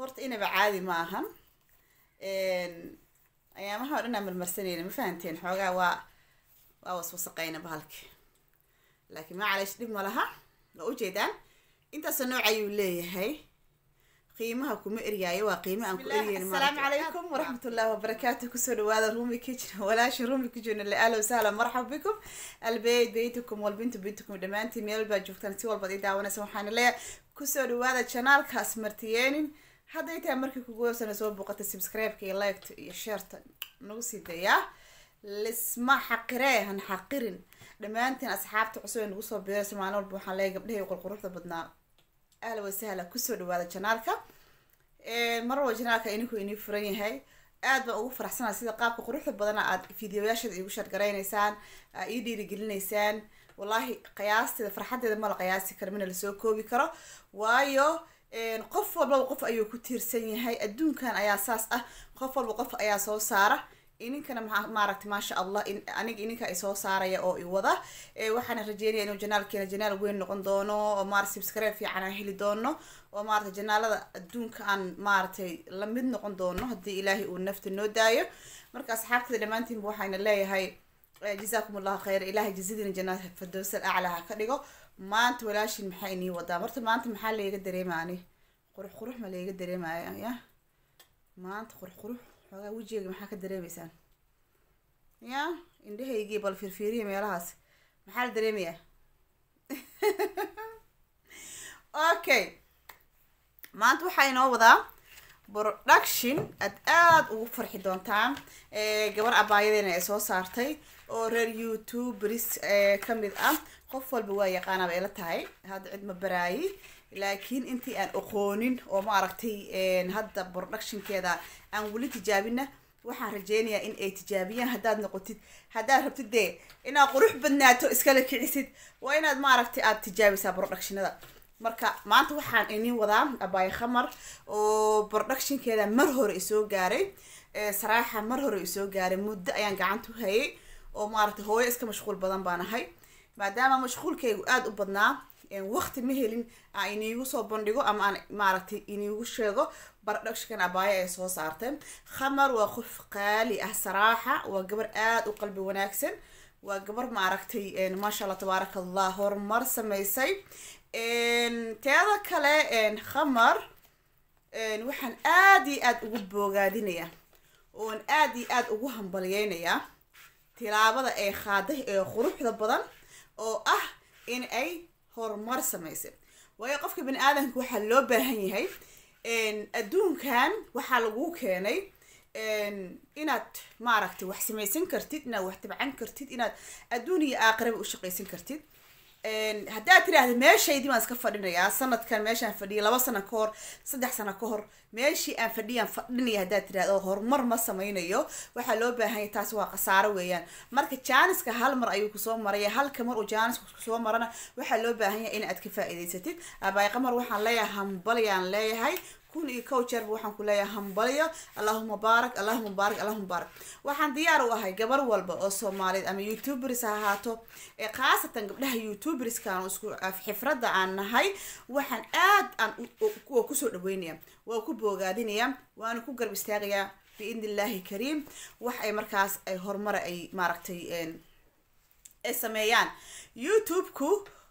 horta inaba caadi ma ahan ayaamaha oo dhan aan marmarsanayna ma fahanteen xoogaa waa waswasaqayna bahalki laakiin macaleesh dhib ma laha waa ujeedaan intaasoo nooc ayuu leeyahay qiimaha kuma eryaayo waa qiimo aan ku eryeyn assalaamu calaykum waraxmatullaahi wabarakaatu kusoo dhawaada Rumi Kitchen walaasha Rumi Kitchen ahlan wasahlan marxaba bikum albayt baytukum walbintu bintukum dhamaantiin meel baa joogtaan si walba daawanaysa waxaan leeyahay kusoo dhawaada channelkaas martiyeenin hadday tahay markii kugu hoosana soo booqata subscribe iyo like iyo share nagu sii daya lisma xaqireen xaqirin dhamaantiin asxaabta cusub ee nagu soo biiraysa maalin walba waxaan leeyahay gabdhahay qurquruxda badnaa ahla wasahla kusoo dhawaada channelka mar walba channelka inuu furan yahay aad baan ugu faraxsanahay sida qaabka quruxda badan aad fiidiyoyaashada igu share gareynaysaan ii dhiirigelineysaan wallahi qiyaasteeda farxadeeda ma la qiyaasi karo mina la soo koobi karo waayo qof walba qof ayuu ku tiirsan yahay adduunkan ayaa saas ah qof walba qof ayaa soo saara ininkana maaragtay maasha Allah aniga ininka ay soo saaraya oo i wada waxaan rajeynayaa inuu janaalkeena janaal weyn noqon doono oo maaragtay subscribe fiican aan heli doono oo maaragtay janaalada adduunka aan maaragtay la mid noqon doono haddii ilaahay uu nafta noo daayo marka asxaabtada dhamaantiin waxaan leeyahay jazaakumullahu khayr ilaahay jazidina jannada firdaws al-a'la ka dhigo maanta walaashin maxay inii wadaa marta maanta maxaa leega dareemaani qurux ma leega dareemaya ya maanta qurux xogaa wajiga maxaa ka dareemaysan ya indhahaygii bal firfiiriye meelahaas maxaa la dareemayaa okay maanta waxaa inoo wadaa production aad ugu farxi doontaan gabar abaayadeena ay soo saartay oo reer YouTubers kamid ah qof walba waa yaqaana bay la tahay hadda cid ma baraayi laakiin intii aan aqoonin oo ma aragtay hadda productionkeeda aan wali tijaabina waxaan rajeynayaa in ay tijaabiyaan haddaad noqotid haddaad rabtid dee inaad qurux badnaato iskala kicisid waa inaad ma aragtay aad tijaabisaa productionada marka maanta waxaan inii wadaa abaay khamar oo productionkeeda mar hore isoo gaaray saraaxa mar hore isoo gaaray muddo ayaan gacanta u hayay oo ma aragtay hooyo iska mashquul badan baan ahay maadaama mashquulkaygu aad u badnaa waqti ma helin aan iniigu soo bandhigo ama aan maaragtay iniigu sheego productionkan abaaya ay soo saarteen khamar waa qof qaali ah saraaxa waa gabar aad u qalbi wanaagsan waa gabar maaragtay maasha Allah tabaarakallah horumar samaysay teeda kale khamar waxaan aad iyo aad ugu boogaadinayaa oon aad iyo aad ugu hambaliyeynayaa tilaabada ay qaaday ee quruxda badan oo ah in ay horumar samaysay waayo qofka bini aadamka waxaa loo baahan yahay adduunkan waxaa lagu keenay inaad maaragtay wax samaysan kartid inaad wax tabcan kartid inaad adduun iyo aakhiraba u shaqaysan kartid haddaad tiraahdo meeshaydii baan iska fadhinayaa sanadkan meeshaan fadhiyay 2 sano ka hor 3 sano ka hor meeshii aan fadhiyaan fadhinaya haddaad tiraahdo horumar ma samaynayo waxaa loo baahan yahay taas waa khasaaro weeyaan marka jaaniska hal mar ayuu kusoo maraya halka mar uu jaanisku kusoo marana waxaa loo baahan yahay in aad ka faa'iidaysatid abaay qamar waxaan leeyahay hambalyaan leeyahay kun iyo coacher waxaan ku leeyahay hambalyo Allahumma barak Allahumma barak Allahumma barak waxaan diyaar u ahay gabar walba oo Soomaaliyeed ama YouTubers ha ahaato qaasatan gabdhaha YouTubers kaan isku xifrada aan nahay waxaan aad aan ku soo dhaweynaya waa ku boogaadinaya waan ku garb istaagayaa biidnillahi kariim wax ay markaas ay horumar ay maaragtay ay sameeyaan YouTube-ku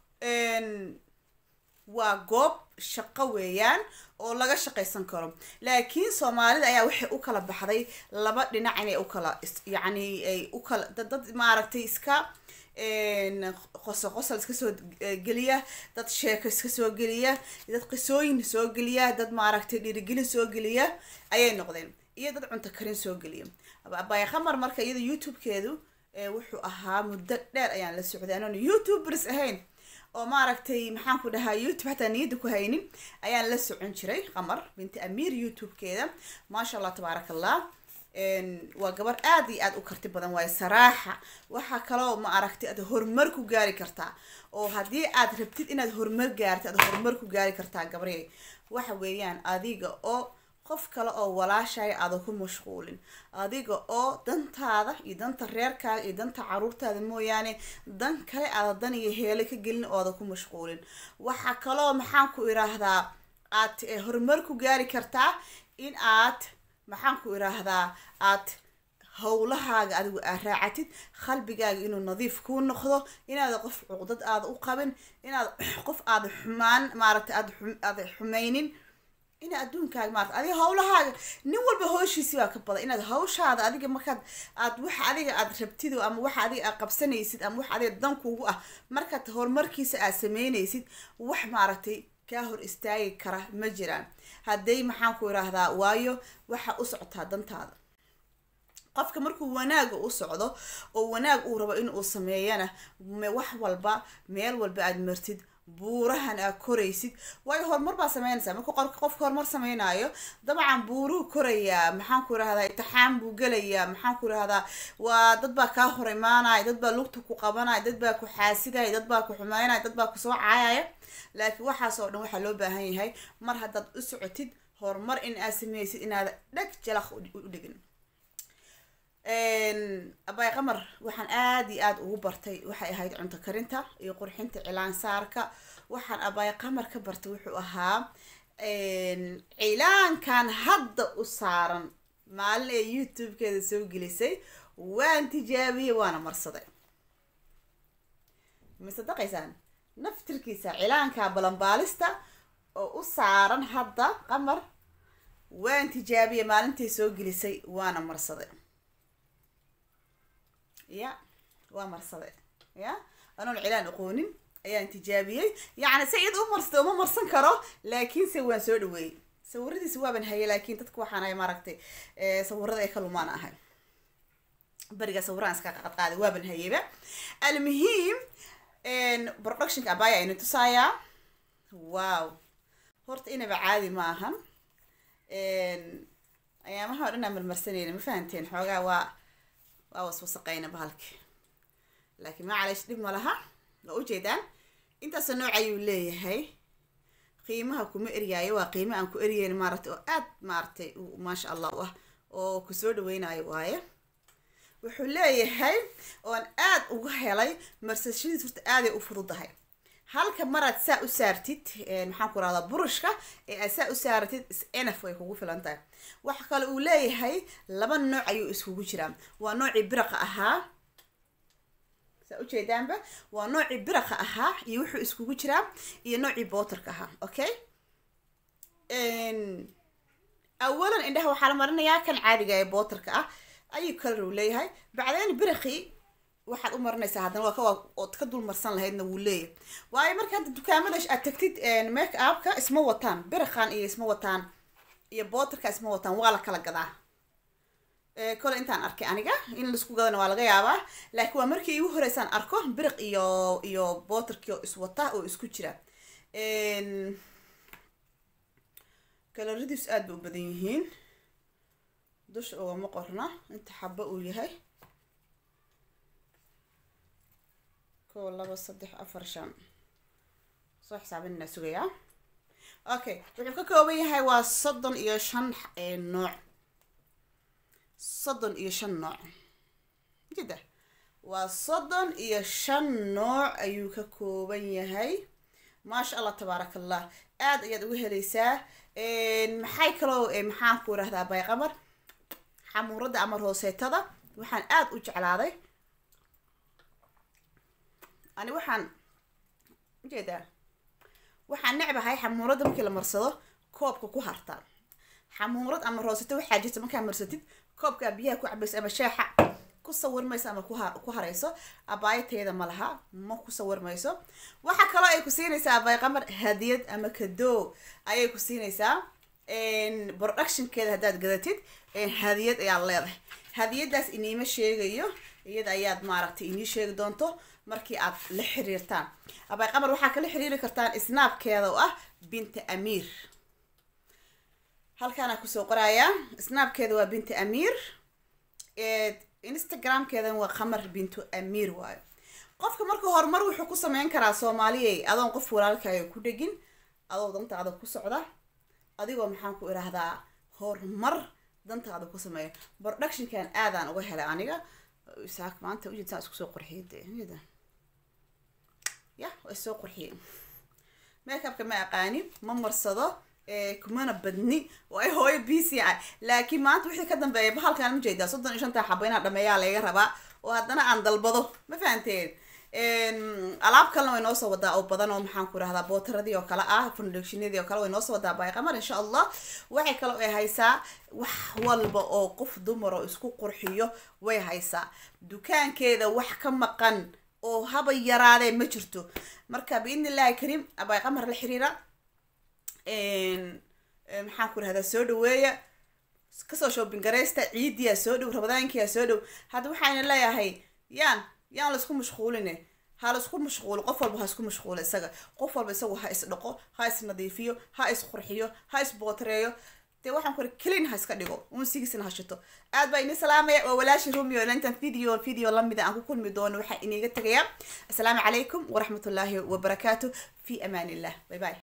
waa goob shaqo weeyaan oo laga shaqaysan karo laakiin Soomaalida ayaa waxay u kala baxday laba dhinac inay u kala yani ay u kala dad maaragtay iska qosol iska soo geliya dad sheeko iska soo geliya dad qisooyin soo geliya dad maaragtay dhiirigelin soo geliya ayay noqdeen iyo dad cunto karin soo geliya abaay khamar marka iyada YouTube-keedu wuxuu ahaa muddo dheer ayaan la socday anoon YouTubers ahayn oo maaragtay maxaan ku dhahaa YouTube hatta niyada ku haynin ayaan la socon jiray qamar binti Amir YouTube-keeda maasha Allah tabaarakallah waa gabar aad iyo aad u karti badan way saraaxa waxa kale oo ma aragtay aad horumar ku gaari kartaa oo hadii aad rabtid inaad horumar gaartid aad horumar ku gaari kartaa gabariyay waxa weeyaan adiga oo qof kale oo walaashay aad ku mashquulin adiga oo dantaada iyo danta reerkaaga iyo danta caruurtaada mooyaane dan kale aad dan iyo heele ka gelin oo aad ku mashquulin waxa kale oo maxaan ku iraahdaa aad horumar ku gaari kartaa in aad maxaan ku iraahdaa aad howlahaaga adigu aad raacatid qalbigaaga inuu nadiif kuu noqdo inaad qof cuqdad aad u qabin inaad qof aad xumaan maaragtay aad xumaynin in adduunkaaga maaragtay adiga howlahaaga nin walba howshiisi baa ka badan inaad hawshaada adiga markaad aad wax adiga aad rabtid ama wax adiga aad qabsanaysid ama wax adiga dan kugu ah markaad horumarkiisa aad sameynaysid wax maaragtay kaa hor istaagi kara ma jiraan hadday maxaan ku iraahdaa waayo waxa u socotaa dantaada qofka markuu wanaaga u socdo oo wanaag uu rabo in uu sameeyana wax walba meel walba aad martid buurahan aad koraysid waayo horumar baa sameynaysaa markuu qofka horumar sameynayo dabcan buuruu korayaa maxaan ku irahdaa imtixaan buu gelayaa maxaan ku irahdaa waa dad baa kaa hor imaanaya dad baa lugta ku qabanaya dad baa ku xaasidaya dad baa ku xumeynaya dad baa kusoo caayaya laakiin waxaas oo dhan waxaa loo baahan yahay mar haddaad u socotid horumar in aad sameysid inaad dheg jalaq u dhigin abay qamar waxaan aad iyo aad ugu bartay waxay ahayd cunto karinta iyo qurxinta cilaan saarka waxaan abay qamar ka bartay wuxuu ahaa cilaankan hadda u saaran maalin ee youtube-keeda soo gelisay waan tijaabiyey waana marsaday masadaqaysaan naftirkiisa cilaanka balanbaalista oo u saaran hadda qamar waan tijaabiyey maalintii soo gelisay waana marsaday يا ومرصدة يا أنا العلان أقولين أيان تجابية يعني سيد أمر مرصن كرو لكن سوى سودوي سوردي سوى بنهاية لكن تتكوى حنا مرقتي صورة يخلو ما نهاي برجع صوران سكاك قطعة وبنهاية بقى المهم إن برودكشن كباية إنه تصايا واو هرت إنا بعادي معهم إن أيامها رنا من المرسنين ما فهمتين حاجة وسقينا بهالك لكن ما عليش دب مالها لو جيدان انت سنوع ليه هي قيمها كم ارياي وقيمه ان كو اريين مارتي اد مارتي وما شاء الله oo ku soo dhaweynaayo waaye wuxuu leeyahay oon aad ugu helay marsashadiis horta aad ay u fududahay halka marad saa u saartid maxaan ku raada burushka ee saa u saartid enough way kugu filan tahay waxa kale uu leeyahay laba nooc ayuu iskugu jiraa waa noocii biraqa ahaa saa u jeedaanba waa noocii biraqa ahaa iyo wuxuu iskugu jiraa iyo noocii bootarka ahaa okay awalan indhaha waxaa la marinayaa kan caadiga ee bootarka ah ayuu kale uu leeyahay bacdeen biraqi waxaad u marinaysaa haddana waa ood ka dul marsan lahaydna wuu leeyahay waayo marka hadda dukaamada aad tagtid make upka isma wataan biraqan iyo isma wataan iyo bootarka isma wataan waa la kala gadaa kole intaan arkay aniga in laisku gadana waa laga yaabaa laakiin waa markii igu horeysaan arko biraq iyo bootarkii oo iswata oo isku jira kaloradiis aad bay u badan yihiin dusha ugama qorna inta xaba uu yahay 1 2 3 4 5 soo xisaabinna sugaya okay wuxuu ka kooban yahay waa 35 nooc 35 nooc jida waa 35 nooc ayuu ka kooban yahay ma sha Allah tabarakallah aad ayaad ugu helaysaa maxay kaloo maxaan ku raahdaa bay qamar xamuurada ama rooseetada waxaan aad u jeclaaday ani waxaan jeedaa waxaan necbahay xamuurada markii la marsado koobka ku harta xamuurad ama rooseeto waxa jirta markaa marsatid koobka biyaha ku cabayso ama shaaxa ku sawirmayso ama ku harayso abaayateeda ma laha ma ku sawirmayso waxa kale ay ku siinaysaa abay qamar hadiyad ama kado ayay ku siinaysaa productionkeeda haddaad gadatid hadiyad ayaa leedahay hadiyadaas iniima sheegayo iyada ayaad maaragtay inii sheegi doonto markii aad la xiriirtaan abay qamar waxaa kala xiriiri kartaan snapkeeda oo ah binta amiir halkaana kusoo qorayaa snapkeeda waa binta amiir instagramkeedan waa qamar bintu amiir waayo qofka marka horumar wuxuu ku sameyn karaa Soomaaliyeey adoon qof walaalkaaga ku dhigin adoo dantaada ku socda adigoo maxaan ku iraahdaa horumar dantaada ku sameeyo productionkan aadaan uga helay aniga isaak maanta u jeedaan isku soo qurxiyay ya way soo qurxiyay makeup-ka ma aqaani ma marsado kumana badni oo ay hooyo BCI laakiin maanta wixii ka dambeeyay bahalkan ma jeedaa 35 xabo inaan dhameeyaa laga rabaa oo haddana aan dalbado ma fahanteen alaab kalena way noo soo wadaa oo badan oo maxaan ku rahdaa bootaradii oo kale ah foundationadii oo kale way noo soo wadaa Abaya Qamar insha Allah waxay kale oo haysaa wax walba oo qof dumar oo isku qurxiyo way haysaa dukaankeeda wax ka maqan oo haba yaraadee ma jirto marka biidnillaahi kariim Abaya Qamar la xiriira maxaan ku rahdaa soo dhaweeya kasoo shopping gareysta ciidiya soo dhow rabadaankiya soo dhow hadda waxaan leeyahay yaan la isku mashquuline ha la isku mashquulo qof walba ha isku mashquulo isaga qof walba isagu ha is dhaqo ha is nadiifiyo ha is qurxiyo ha is bootreeyo te waxaan ku clean ha iska dhigo unsigiisna ha shito aad baa inii salaamaya oo walaashi Romeo intaan video lamida aan ku kulmi doono waxa iniga tagaya assalaamu calaykum wa rahmatullaahi wa barakaatuh fi amaanillah bye bye